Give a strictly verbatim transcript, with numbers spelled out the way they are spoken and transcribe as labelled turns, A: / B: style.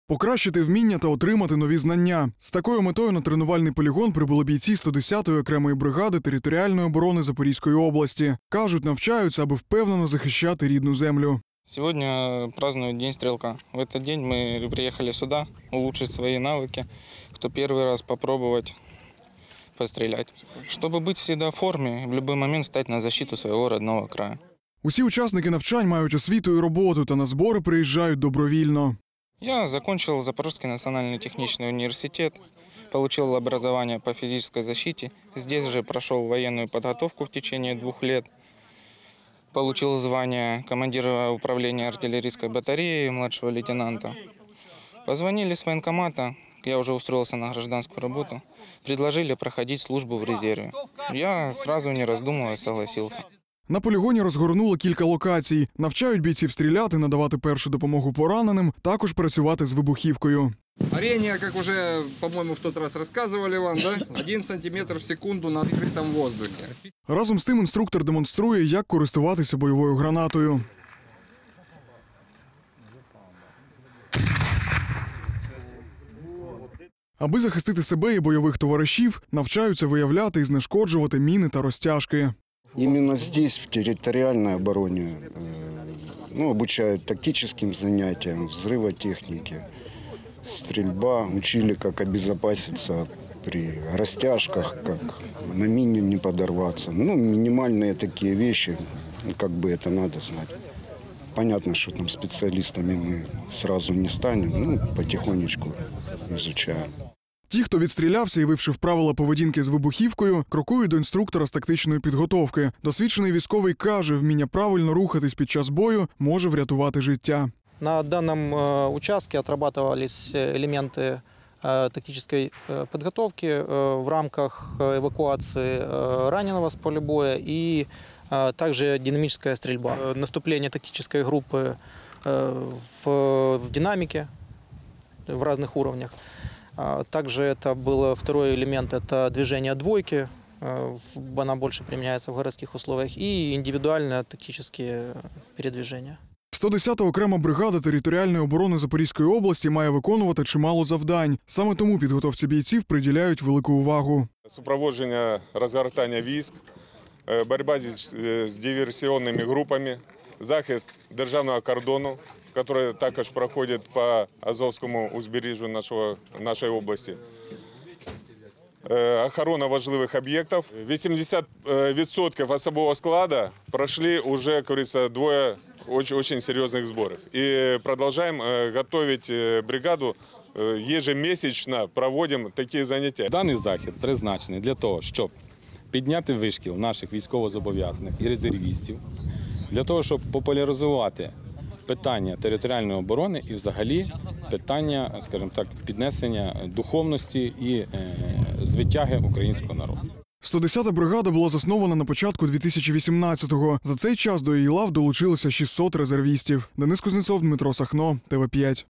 A: Покращити вміння та отримати нові знання. З такою метою на тренувальний полігон прибули бійці сто десятої окремої бригади територіальної оборони Запорізької області. Кажуть, навчаються, аби впевнено захищати рідну землю.
B: Сегодня празднуют День стрелка. В этот день мы приехали сюда улучшить свои навыки, кто первый раз попробовать пострелять. Чтобы быть всегда в форме, в любой момент стать на защиту своего родного края.
A: Усі учасники навчань мають освіту і роботу та на збори приїжджають добровільно.
B: Я закончил Запорожский национальный технический университет, получил образование по физической защите. Здесь же прошел военную подготовку в течение двух лет. Получил звание командира управления артиллерийской батареи младшего лейтенанта. Позвонили с военкомата, я уже устроился на гражданскую работу. Предложили проходить службу в резерве. Я сразу не раздумывая согласился.
A: На полігоні розгорнули кілька локацій. Навчають бійців стріляти, надавати першу допомогу пораненим, також працювати з вибухівкою.
C: Парение, как уже, по-моему, в тот раз рассказывали вам, да? Один сантиметр в секунду на открытом воздухе.
A: Разом з тим інструктор демонструє, як користуватися бойовою гранатою. Аби захистити себе і бойових товаришів, навчаються виявляти і знешкоджувати міни та розтяжки.
D: Именно здесь, в территориальной обороне, ну, обучают тактическим занятиям, взрывотехнике, стрельба, учили, как обезопаситься при растяжках, как на мине не подорваться. Ну, минимальные такие вещи, как бы это надо знать. Понятно, что там специалистами мы сразу не станем, ну, потихонечку изучаем.
A: Ті, хто відстрілявся і вивчив правила поведінки з вибухівкою, крокують до інструктора з тактичної підготовки. Досвідчений військовий каже, вміння правильно рухатись під час бою може врятувати життя.
E: На данном участке отрабатывались элементы тактической подготовки в рамках эвакуации раненого с поля боя и также динамическая стрельба. Наступление тактической группы в динамике в разных уровнях. Также это был второй элемент, это движение двойки, она больше применяется в городских условиях, и индивидуальные тактические передвижения.
A: сто десята окрема бригада територіальної оборони Запорізької області має виконувати чимало завдань. Саме тому підготовці бійців приділяють велику увагу.
F: Супроводження розгортання військ, боротьба з диверсійними групами, захист державного кордону, который також проходит по Азовскому узбережью нашего, нашей области. Охорона важливих об'єктів. вісімдесят відсотків особового складу пройшли вже, як говориться, двоє очень, очень серьезных сборов. И продолжаем готовить бригаду, ежемесячно проводим такі заняття.
G: Даний захід призначений для того, щоб підняти вишкіл наших військовозобов'язаних і резервістів, для того, щоб популяризувати питання територіальної оборони і взагалі питання, скажімо так, піднесення духовності і звитяги українського народу.
A: сто десята бригада була заснована на початку дві тисячі вісімнадцятого. За цей час до її лав долучилося шістсот резервістів. Денис Кузнецов, Дмитро Сахно, Т В п'ять.